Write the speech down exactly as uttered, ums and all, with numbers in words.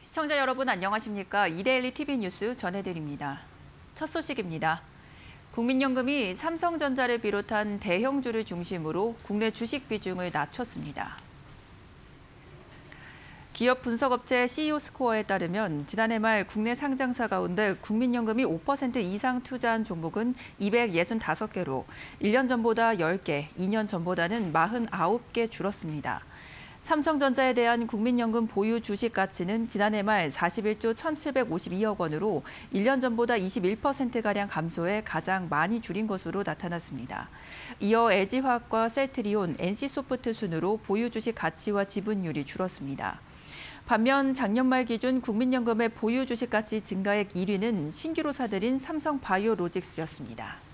시청자 여러분 안녕하십니까? 이데일리 티비 뉴스 전해드립니다. 첫 소식입니다. 국민연금이 삼성전자를 비롯한 대형주를 중심으로 국내 주식 비중을 낮췄습니다. 기업 분석업체 씨이오스코어에 따르면 지난해 말 국내 상장사 가운데 국민연금이 오 퍼센트 이상 투자한 종목은 이백육십오 개로 일 년 전보다 열 개, 이 년 전보다는 사십구 개 줄었습니다. 삼성전자에 대한 국민연금 보유 주식 가치는 지난해 말 사십일조 천칠백오십이억 원으로 일 년 전보다 이십일 퍼센트가량 감소해 가장 많이 줄인 것으로 나타났습니다. 이어 엘지화학과 셀트리온, 엔씨소프트 순으로 보유 주식 가치와 지분율이 줄었습니다. 반면 작년 말 기준 국민연금의 보유 주식 가치 증가액 일 위는 신규로 사들인 삼성바이오로직스였습니다.